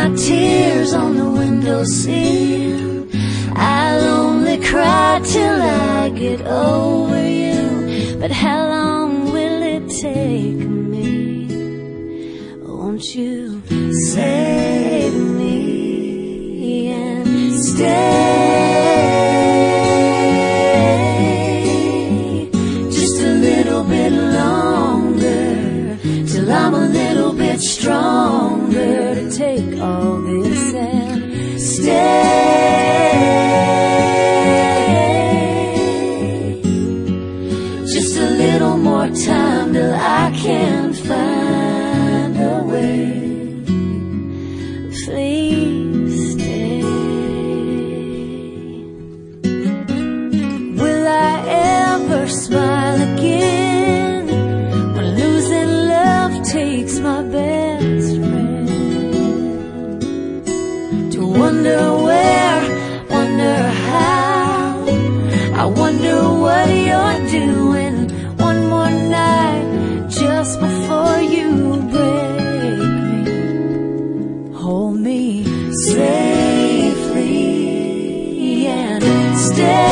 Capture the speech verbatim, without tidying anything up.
my tears on the windowsill. I'll only cry till I get over you. But how long will it take me? Won't you save me and stay just a little bit longer, till I'm a little bit stronger to take all this and stay just a little more time till I can find a way. Please stay. Will I ever smile again when losing love takes my best friend? To wonder where, wonder how, I wonder what you're doing one more night just before you break me. Hold me safely and stay.